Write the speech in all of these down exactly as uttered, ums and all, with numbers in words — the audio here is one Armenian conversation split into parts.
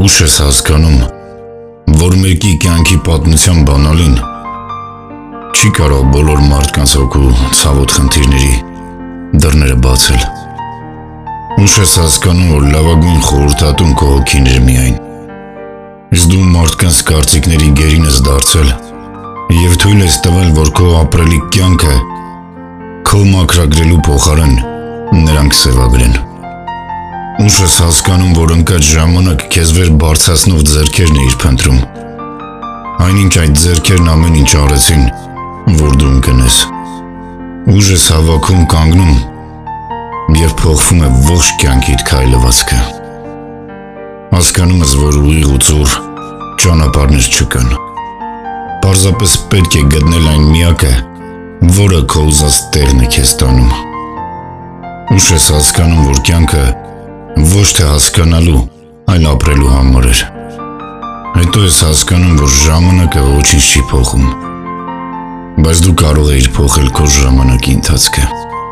Ուշ ես հասկանում, որ մեկի կյանքի պատմության բանալին չի կարող բոլոր մարդկանց հոգու ցավոտ խնդիրների դռները բացել։ Ուշ ես հասկանում, որ լավագույն խորհրդատուն քո հոգին էր միայն։ Իսկ դու մարդկանց կարծիքների գերին ես դարձել և թույլ ես տվել, որ քո ապրելի կյանքը քո մաքրագրելու փոխարեն նրանք սևագրեն։ Ուշ ես հասկանում, որ ընկած ժամանակ քեզ վեր բարձրացնող ձեռքերն էիր փնտրում։ Այնինչ այդ ձեռքերն ամեն ինչ արեցին, որ դու ընկնես։ Ուժ ես հավաքում կանգնում և փոխվում է ողջ կյանքիդ քայլվածքը։ Հասկանում ես, որ ուղիղ ու ծուռ ճանապարհներ չկան։ Պարզապես պետք է գտնել այն միակը, որը քո ուզած տեղն է քեզ տանում։ Ուշ ես հասկանում, որ կյանքը ոչ թե հասկանալու, այլ ապրելու համար էր։ Հետո ես հասկանում, որ ժամանակը ոչինչ չի փոխում, բայց դու կարող էիր փոխել քո ժամանակի ընթացքը։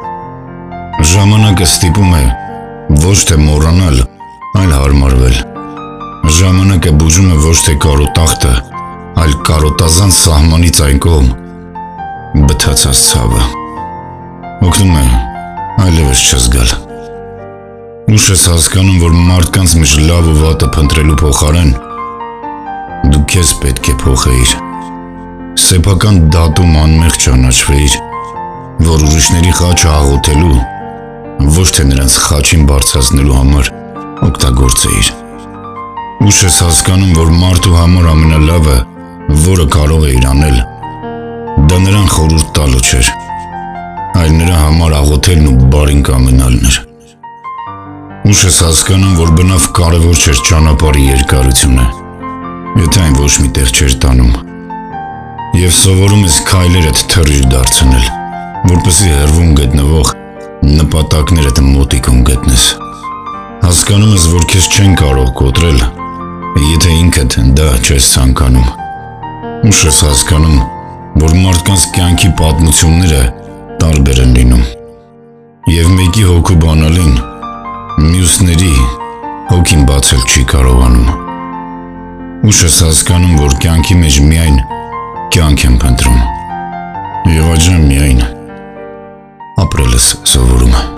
Ժամանակը ստիպում է ոչ թե մոռանալ, այլ հարմարվել։ Ժամանակը բուժում է ոչ թե կարոտախտը, այլ կարոտազանց սահմանից այն կողմ բթացած ցավը։ Օգնում է այլևս չզգալ։ Ուշ ես հասկանում, որ մարդկանց մեջ լավ ու վատը փնտրելու փոխարեն դու քեզ պետք է փոխեիր։ Սեփական դատում անմեղ ճանաչվեիր, որ ուրիշների խաչը աղոթելու, ոչ թե նրանց խաչին բարձրացնելու համար օգտագործեիր։ Ուշ ես հասկանում, որ մարդու համար ամենալավը, որը կարող էիր անել, դա նրան խորհուրդ տալու չէր, այլ նրա համար աղոթելն ու բարին կամենալն էր։ Ուշ ես հասկանում, որ բնավ կարևոր չէր ճանապարհի երկարությունը, եթե այն ոչ մի տեղ չէր տանում, և սովորում ես քայլերդ թռիչք դարձնել, որպեսզի հեռվում գտնվող նպատակներդ մոտիկում գտնես։ Հասկանում ես, որ քեզ չեն կարող կոտրել, եթե ինքդ դա չես ցանկանում։ Ուշ ես հասկանում, որ մարդկանց կյանքի պատմությունները տարբեր են լինում, և մեկի հոգու բանալին մյուսների հոգին բացել չի կարողանում։ Ուշ ես հասկանում, որ կյանքի մեջ միայն կյանք եմ փնտրում, և այժմ միայն ապրել ես սովորում։